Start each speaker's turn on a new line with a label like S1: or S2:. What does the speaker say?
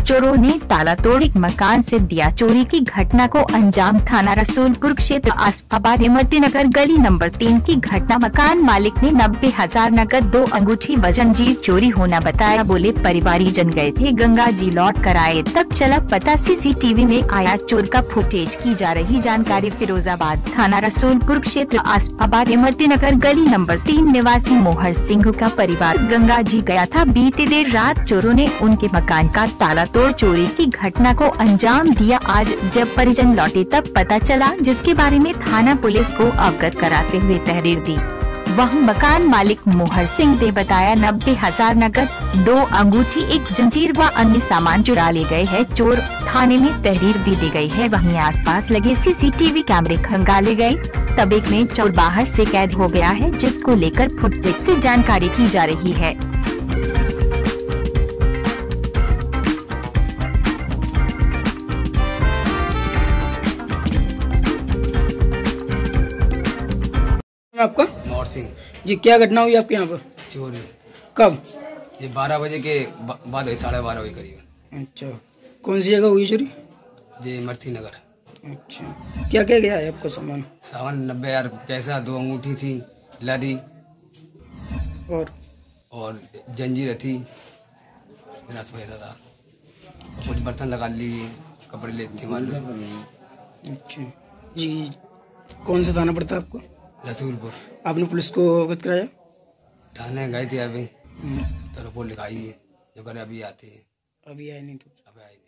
S1: चोरों ने ताला तोड़ एक मकान से दिया चोरी की घटना को अंजाम। थाना रसूलपुर क्षेत्र आसफाबाद इमरती नगर गली नंबर 3 की घटना। मकान मालिक ने 90,000 नकद 2 अंगूठी व जंजीर चोरी होना बताया। बोले परिवारीजन गए थे गंगा जी, लौट कर आए तब चला पता सीसीटीवी में आया चोर का फुटेज। की जा रही जानकारी। फिरोजाबाद थाना रसूलपुर क्षेत्र आसफाबाद इमरती नगर गली नंबर 3 निवासी मोहर सिंह का परिवार गंगा जी गया था। बीती देर रात चोरों ने उनके मकान का ताला तोड़ चोरी की घटना को अंजाम दिया। आज जब परिजन लौटे तब पता चला, जिसके बारे में थाना पुलिस को अवगत कराते हुए तहरीर दी। वह मकान मालिक मोहर सिंह ने बताया 90,000 नकद, 2 अंगूठी, 1 जंजीर व अन्य सामान चुरा ले गए हैं चोर। थाने में तहरीर दी गई है। वहीं आसपास लगे सीसीटीवी कैमरे खंगाले गए। तब एक में चोर बाहर से कैद हो गया है, जिसको लेकर फुटेज से जानकारी की जा रही है।
S2: आपका
S3: मोहर सिंह
S2: जी, क्या घटना हुई आपके यहाँ पर?
S3: चोरी
S2: कब?
S3: ये 12 बजे के बाद हुई, 12:30 बजे करीब।
S2: अच्छा, कौन सी जगह हुई चोरी?
S3: ये इमरती नगर।
S2: अच्छा, क्या क्या गया है आपका सामान?
S3: 90,000 पैसा, 2 अंगूठी थी, लड़ी और जंजीर थी, पैसा था, कुछ बर्तन लगा लिए, कपड़े लेते थे मालूम।
S2: अच्छा जी, कौन सा थाना पड़ता है आपको?
S3: रसूलपुर।
S2: आपने पुलिस को अवगत कराया?
S3: थाने गए थे अभी, तो रिपोर्ट लिखाई है, जो करे अभी आती है।
S2: अभी आए नहीं तो?
S3: अभी आई नहीं।